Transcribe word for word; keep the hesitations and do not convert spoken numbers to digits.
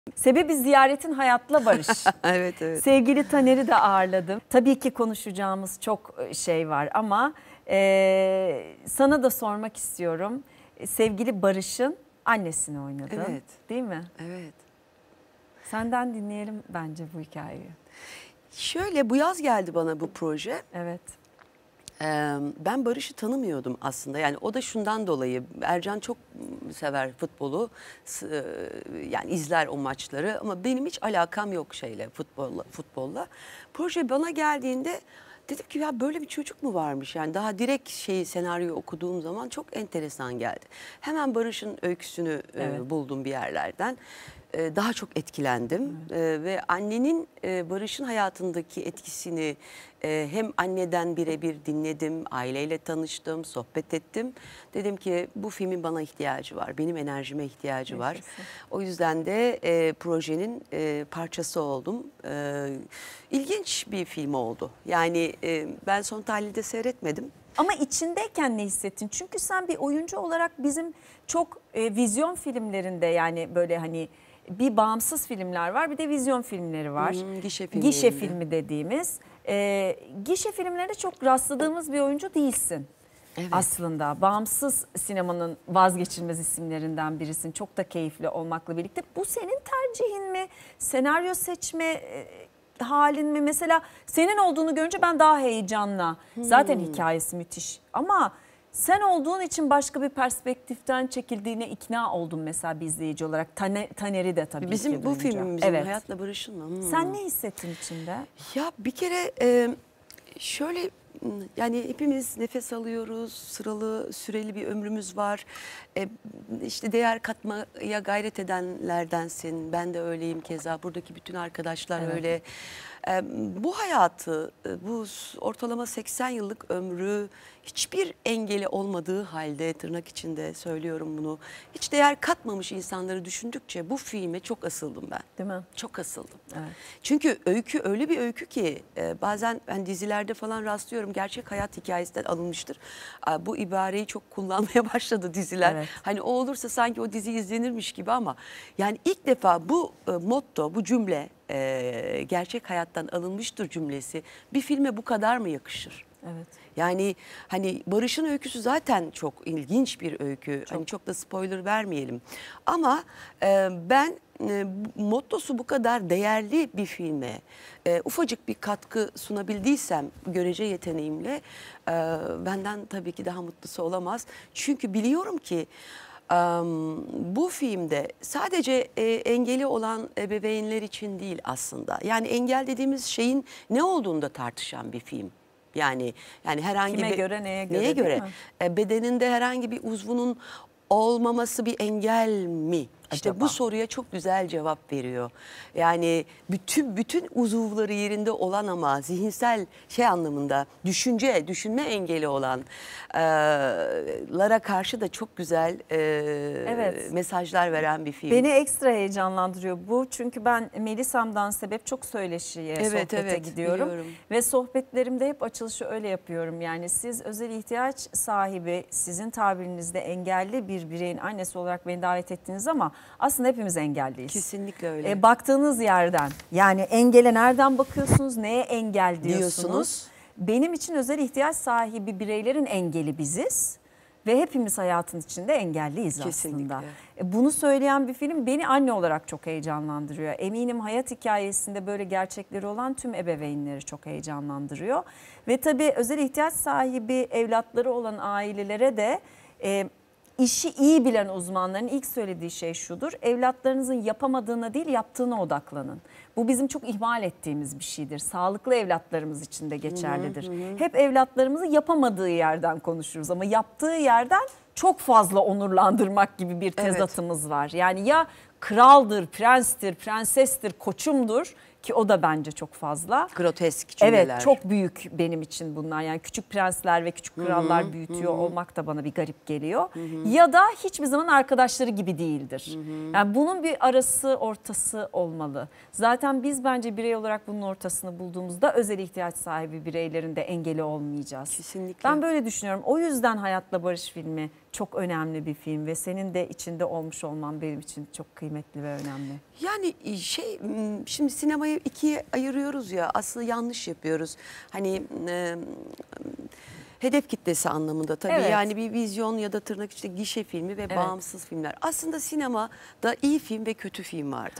Sebebi ziyaretin hayatla barış. Evet, evet. Sevgili Taner'i de ağırladım. Tabii ki konuşacağımız çok şey var ama e, sana da sormak istiyorum. Sevgili Barış'ın annesini oynadın. Evet. Değil mi? Evet. Senden dinleyelim bence bu hikayeyi. Şöyle, bu yaz geldi bana bu proje. Evet. Ben Barış'ı tanımıyordum aslında. Yani o da şundan dolayı, Ercan çok sever futbolu, yani izler o maçları ama benim hiç alakam yok şeyle, futbolla. futbolla. Proje bana geldiğinde dedim ki ya böyle bir çocuk mu varmış? Yani daha direkt şey senaryoyu okuduğum zaman çok enteresan geldi. Hemen Barış'ın öyküsünü evet. buldum bir yerlerden. Daha çok etkilendim evet. ve annenin Barış'ın hayatındaki etkisini hem anneden birebir dinledim, aileyle tanıştım, sohbet ettim. Dedim ki bu filmin bana ihtiyacı var, benim enerjime ihtiyacı var. O yüzden de e, projenin e, parçası oldum. E, ilginç bir film oldu. Yani e, ben son tahlilde seyretmedim. Ama içindeyken ne hissettin? Çünkü sen bir oyuncu olarak bizim çok e, vizyon filmlerinde yani böyle hani bir bağımsız filmler var bir de vizyon filmleri var. Hmm, gişe filmi. Gişe filmi dediğimiz. E, gişe filmlerinde çok rastladığımız bir oyuncu değilsin. Evet. Aslında bağımsız sinemanın vazgeçilmez isimlerinden birisin. Çok da keyifli olmakla birlikte. Bu senin tercihin mi? Senaryo seçme e, halin mi? Mesela senin olduğunu görünce ben daha heyecanla. Hmm. Zaten hikayesi müthiş ama sen olduğun için başka bir perspektiften çekildiğine ikna oldum mesela bir izleyici olarak. Taner, Taner'i de tabii bizim ki bu duyunca. filmin bizim evet. Hayatla Barış'ın mı? Hmm. Sen ne hissettin içinde? Ya bir kere e, şöyle yani hepimiz nefes alıyoruz, sıralı süreli bir ömrümüz var. E, işte değer katmaya gayret edenlerdensin. Ben de öyleyim keza. Buradaki bütün arkadaşlar evet. öyle. E, bu hayatı, bu ortalama seksen yıllık ömrü hiçbir engeli olmadığı halde tırnak içinde söylüyorum bunu. Hiç değer katmamış insanları düşündükçe bu filme çok asıldım ben. Değil mi? Çok asıldım. Evet. Çünkü öykü öyle bir öykü ki e, bazen ben dizilerde falan rastlıyorum. Gerçek hayat hikayesinden alınmıştır. E, bu ibareyi çok kullanmaya başladı diziler. Evet. Hani o olursa sanki o dizi izlenirmiş gibi ama yani ilk defa bu e, motto, bu cümle e, gerçek hayattan alınmıştır cümlesi bir filme bu kadar mı yakışır? Evet. Yani hani Barış'ın öyküsü zaten çok ilginç bir öykü. Çok. Hani çok da spoiler vermeyelim. Ama e, ben e, mottosu bu kadar değerli bir filme e, ufacık bir katkı sunabildiysem görece yeteneğimle e, benden tabii ki daha mutlusu olamaz. Çünkü biliyorum ki Um, bu filmde sadece e, engeli olan ebeveynler için değil aslında. Yani engel dediğimiz şeyin ne olduğunu da tartışan bir film. Yani yani herhangi Kime bir göre neye göre? Neye göre? E, bedeninde herhangi bir uzvunun olmaması bir engel mi? İşte acaba? Bu soruya çok güzel cevap veriyor. Yani bütün bütün uzuvları yerinde olan ama zihinsel şey anlamında düşünce, düşünme engeli olanlara karşı da çok güzel e, evet. mesajlar veren bir film. Beni ekstra heyecanlandırıyor bu. Çünkü ben Melisa'mdan sebep çok söyleşiye, evet, sohbete evet, gidiyorum. Biliyorum. Ve sohbetlerimde hep açılışı öyle yapıyorum. Yani siz özel ihtiyaç sahibi, sizin tabirinizde engelli bir bireyin annesi olarak beni davet ettiniz ama aslında hepimiz engelliyiz. Kesinlikle öyle. E, baktığınız yerden yani engele nereden bakıyorsunuz, neye engel diyorsunuz? diyorsunuz. Benim için özel ihtiyaç sahibi bireylerin engeli biziz ve hepimiz hayatın içinde engelliyiz Kesinlikle. aslında. E, bunu söyleyen bir film beni anne olarak çok heyecanlandırıyor. Eminim hayat hikayesinde böyle gerçekleri olan tüm ebeveynleri çok heyecanlandırıyor. Ve tabii özel ihtiyaç sahibi evlatları olan ailelere de E, İşi iyi bilen uzmanların ilk söylediği şey şudur. Evlatlarınızın yapamadığına değil yaptığına odaklanın. Bu bizim çok ihmal ettiğimiz bir şeydir. Sağlıklı evlatlarımız için de geçerlidir. Hı hı hı. Hep evlatlarımızı yapamadığı yerden konuşuruz ama yaptığı yerden çok fazla onurlandırmak gibi bir tezatımız evet. var. Yani ya kraldır, prenstir, prensestir, koçumdur ki o da bence çok fazla. Grotesk cümleler. Evet çok büyük benim için bunlar. Yani küçük prensler ve küçük krallar hı hı, büyütüyor hı. olmak da bana bir garip geliyor. Hı hı. Ya da hiçbir zaman arkadaşları gibi değildir. Hı hı. Yani bunun bir arası ortası olmalı. Zaten biz bence birey olarak bunun ortasını bulduğumuzda özel ihtiyaç sahibi bireylerin de engeli olmayacağız. Kesinlikle. Ben böyle düşünüyorum. O yüzden Hayatla Barış filmi çok önemli bir film ve senin de içinde olmuş olman benim için çok kıymetli ve önemli. Yani şey, şimdi sinemayı ikiye ayırıyoruz ya, aslında yanlış yapıyoruz. Hani e, hedef kitlesi anlamında tabii, Evet. yani bir vizyon ya da tırnak içinde gişe filmi ve Evet. bağımsız filmler. Aslında sinemada iyi film ve kötü film vardır.